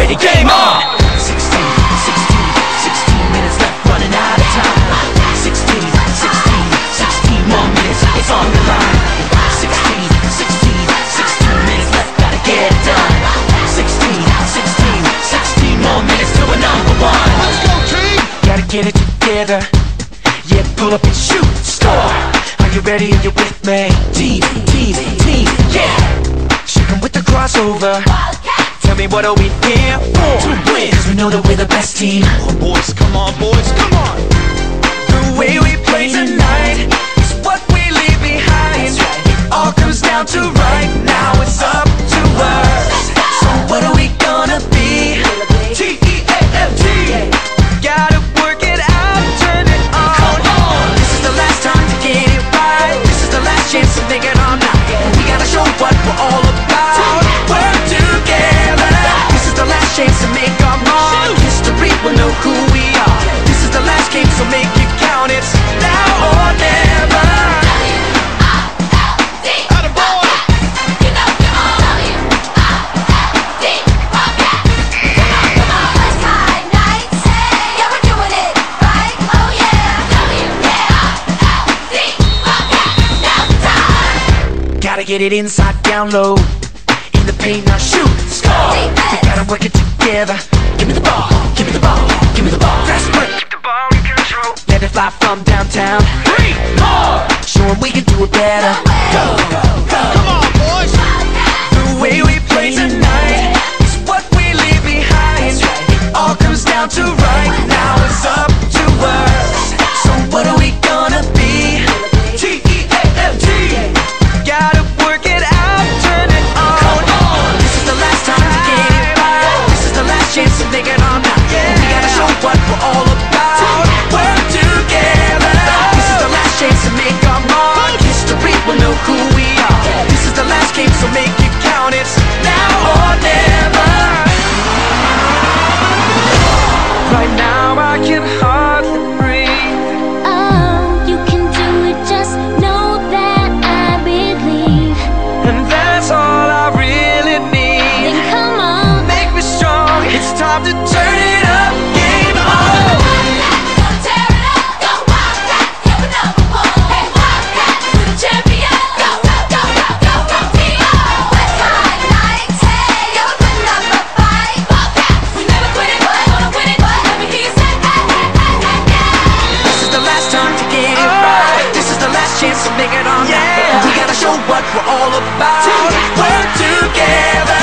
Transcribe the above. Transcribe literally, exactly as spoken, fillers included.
ready, game on. Sixteen, sixteen, sixteen minutes left, running out of time. Sixteen, sixteen, sixteen more minutes, it's on the line. Sixteen, sixteen, sixteen minutes left, gotta get it done. Sixteen, sixteen, sixteen more minutes to a number one. Let's go, team! Gotta get it together. Yeah, pull up and shoot, score. Are you ready? Are you with me? Team, team, team, yeah. Shaking with the crossover. Tell me, what are we here for? To win, cause we know that we're the best team. Oh boys, come on boys, come on. The way we play tonight is what we leave behind. It all comes down to right now, it's up to us. So what are we gonna be? T E A F T. Gotta work it out, turn it on. Come on, this is the last time to get it right. This is the last chance to make it on now. We gotta show what we're all about. Work together. This is the last chance to make our mark. History will know who we are. This is the last game, so make it count. It's now or never. Gotta get it inside, down low. In the paint, now shoot, score. We gotta work it together. Give me the ball, give me the ball, give me the ball. Fast break, keep the ball in control. Let it fly from downtown. Three more. Show 'em we can do it better. Go, go, go. Come on, boys. The way we play tonight is what we leave behind. It all comes down to right now. It's up to us. So what are we gonna be? T E A F T. Gotta work it out, turn it on. Come on, this is the last time to get it right. This is the last chance to make it on now. We gotta show what we're all about. Work together. This is the last chance to make our mark. History will know who we are. This is the last game, so make it count. It's now or never. Right now I can hardly breathe. Oh, you can do it, just know that I believe. And that's all I really need. Then come on, Make me strong, it's time to turn it up. Game on. gonna tear it up. Go Wildcat, you're the number one. Hey Wildcat, we're the champion. Go, go, go, go, go, go, T O. West Side Nights, hey, you're putting up a fight. Wildcat, we never quit it, we're gonna win it. Let me hear you say, hey, hey, hey, hey, yeah. This is the last time to get it right. This is the last chance to make it on now. We gotta show what we're all about. Work together.